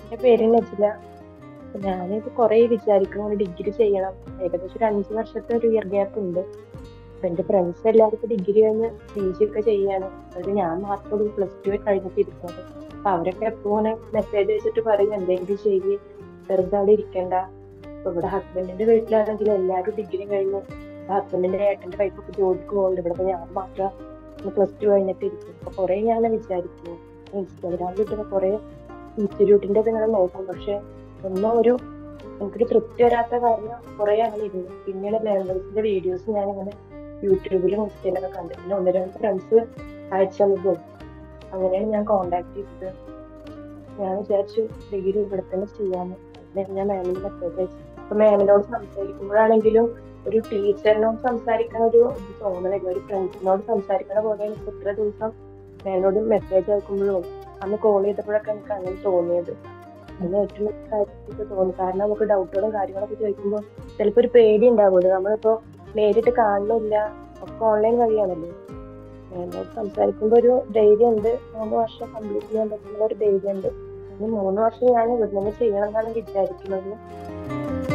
എന്റെ പേര് നജില. ഞാനിത് കുറെ വിചാരിക്കണം ഒരു ഡിഗ്രി ചെയ്യണം. ഏകദേശം ഒരു 5 വർഷത്തെ ഒരു ഇയർ ഗ്യാപ്പ് ഉണ്ട്. അപ്പൊ എന്റെ ഫ്രണ്ട്സ് എല്ലാവർക്കും ഡിഗ്രി കഴിഞ്ഞ് PG ഒക്കെ ചെയ്യാണ്. അത് ഞാൻ മാത്രം +2 കഴിഞ്ഞിട്ട് ഇരിക്കുന്നത്. അപ്പൊ അവരൊക്കെ എപ്പോഴും മെസ്സേജ് അയച്ചിട്ട് പറയും എന്തെങ്കിലും ചെയ്യ്, വെറുതെ അവിടെ ഇരിക്കണ്ട. ഇപ്പൊ ഇവിടെ ഹസ്ബൻഡിന്റെ വീട്ടിലാണെങ്കിൽ എല്ലാവരും ഡിഗ്രി കഴിഞ്ഞ് ഹസ്ബൻഡിന്റെ ഏട്ടന്റെ വൈഫൊക്കെ ജോലിക്ക് പോകുന്നുണ്ട്. ഇവിടെ ഇപ്പൊ ഞാൻ മാത്രം +2 കഴിഞ്ഞിട്ട് ഇരിക്കും. അപ്പൊ കുറെ ഞാൻ വിചാരിക്കുന്നു. ഇൻസ്റ്റാഗ്രാമിൽ ഇട്ടുന്ന കുറെ ഇൻസ്റ്റിറ്റ്യൂട്ടിന്റെ ഇങ്ങനെ നോക്കും. പക്ഷെ ഒന്നും എനിക്കൊരു തൃപ്തി വരാത്ത കാരണം കുറെ അങ്ങനെ ഇരുന്നു. പിന്നീട് ലേണേഴ്സിന്റെ വീഡിയോസ് ഞാനിങ്ങനെ യൂട്യൂബിലും ഇൻസ്റ്റയിലൊക്കെ കണ്ടു. പിന്നെ 1-2 ഫ്രണ്ട്സ് അയച്ചു തന്നതും അങ്ങനെയാണ് ഞാൻ കോണ്ടാക്ട് ചെയ്തത്. ഞാൻ വിചാരിച്ചു ഡിഗ്രി ഇവിടെ തന്നെ ചെയ്യാന്ന്. അങ്ങനെ ഞാൻ മാമിന് മെസ്സേജ് അയച്ചു. അപ്പൊ മാമിനോട് സംസാരിക്കുമ്പോഴാണെങ്കിലും ഒരു ടീച്ചറിനോട് സംസാരിക്കണ ഒരു ഇത് തോന്നണില്ല. ഒരു ഫ്രണ്ട്സിനോട് സംസാരിക്കണ പോലെ എനിക്ക് ഇത്ര ദിവസം മാമിനോട് മെസ്സേജ് അയക്കുമ്പോഴും അന്ന് കോൾ ചെയ്തപ്പോഴൊക്കെ എനിക്ക് അങ്ങനെ തോന്നിയത്. അതിന് ഏറ്റവും കാര്യമായിട്ട് തോന്നി. കാരണം നമുക്ക് ഡൗട്ടുകളും കാര്യങ്ങളൊക്കെ ചോദിക്കുമ്പോൾ ചിലപ്പോ ഒരു പേടി ഉണ്ടാവുമല്ലോ. നമ്മളിപ്പോ നേരിട്ട് കാണുന്നില്ല, ഒക്കെ ഓൺലൈൻ വഴിയാണല്ലോ. എന്നോട് സംസാരിക്കുമ്പോ ഒരു ധൈര്യം ഉണ്ട്. 3 വർഷം കംപ്ലീറ്റ് ചെയ്യാൻ പറ്റുന്ന ഒരു ധൈര്യം ഉണ്ട്. ഇനി 3 വർഷം ഞാൻ ഇവിടെ നിന്ന് ചെയ്യണം എന്നാണ് വിചാരിക്കുന്നത്.